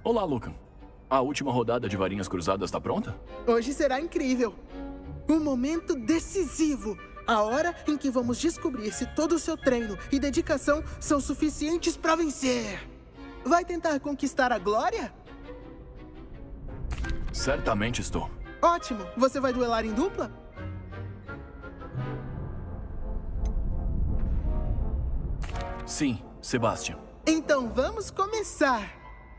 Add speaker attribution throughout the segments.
Speaker 1: Olá, Lucan. A última rodada de varinhas cruzadas tá pronta?
Speaker 2: Hoje será incrível. Um momento decisivo. A hora em que vamos descobrir se todo o seu treino e dedicação são suficientes para vencer. Vai tentar conquistar a glória?
Speaker 1: Certamente estou.
Speaker 2: Ótimo. Você vai duelar em dupla?
Speaker 1: Sim, Sebastian.
Speaker 2: Então vamos começar.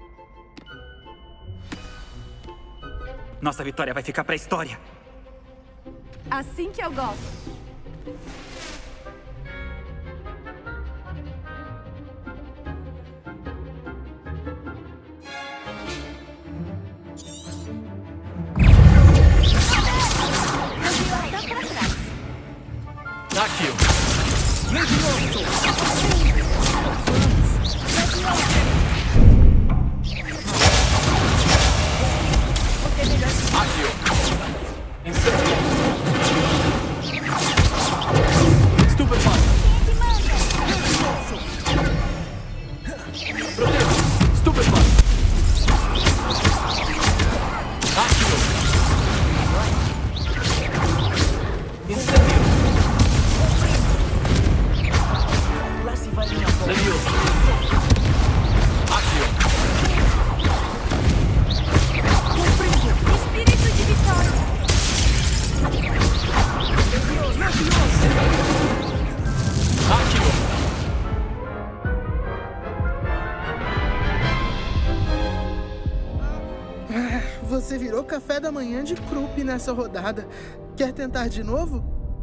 Speaker 3: Nossa vitória vai ficar pra história.
Speaker 4: Assim que eu gosto.
Speaker 1: Aqui. Super fácil. Proteja. Super fácil. Incêndio. Levioso. Aqui.
Speaker 4: Espírito de vitória.
Speaker 1: Aqui.
Speaker 2: Você virou café da manhã de Krupp nessa rodada. Quer tentar de novo?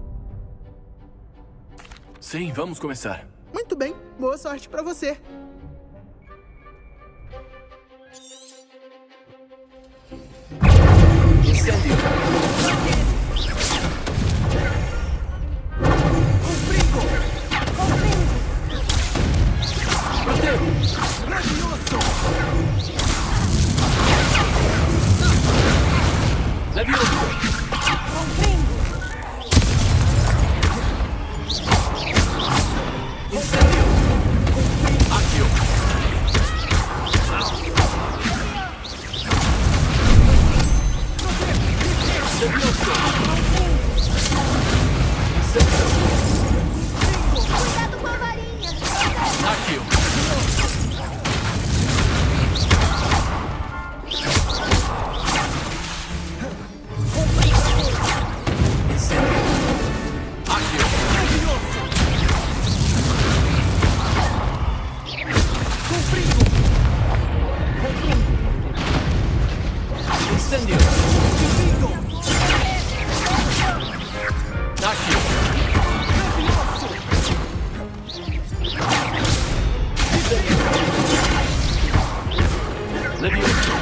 Speaker 1: Sim, vamos começar.
Speaker 2: Muito bem. Boa sorte pra você.
Speaker 1: Incêndio. Levioso. Incêndio. Aqui.
Speaker 4: Cuidado com a varinha.
Speaker 1: Aqui. Incêndio. Aqui. Levioso.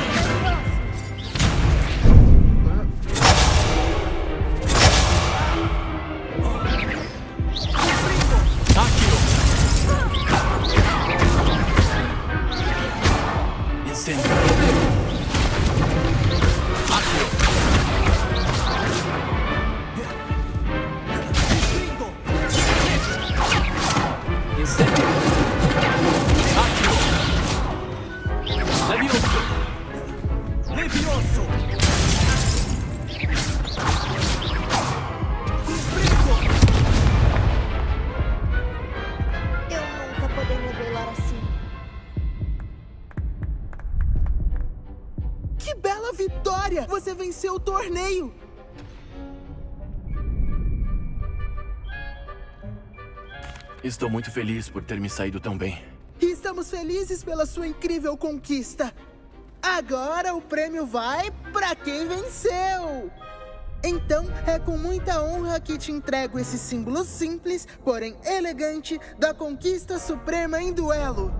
Speaker 1: Incêndio. Incêndio. Levioso.
Speaker 4: Eu nunca poderia duelar assim.
Speaker 2: Que bela vitória! Você venceu o torneio!
Speaker 1: Estou muito feliz por ter me saído tão bem.
Speaker 2: E estamos felizes pela sua incrível conquista. Agora o prêmio vai para quem venceu! Então, é com muita honra que te entrego esse símbolo simples, porém elegante, da conquista suprema em duelo.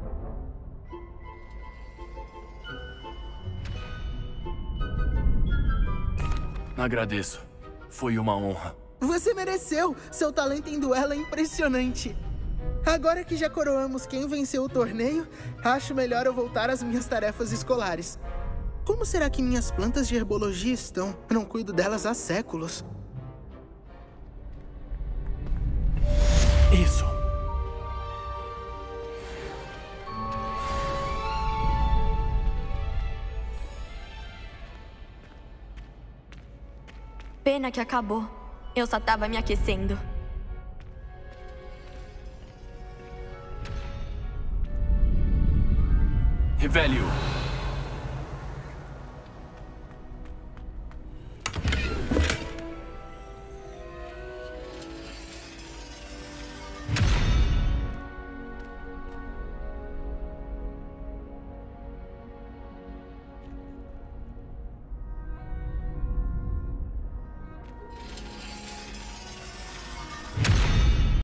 Speaker 1: Agradeço. Foi uma honra.
Speaker 2: Você mereceu! Seu talento em duelo é impressionante. Agora que já coroamos quem venceu o torneio, acho melhor eu voltar às minhas tarefas escolares. Como será que minhas plantas de herbologia estão? Eu não cuido delas há séculos.
Speaker 1: Isso.
Speaker 3: Pena que acabou. Eu só tava me aquecendo.
Speaker 1: Revelio.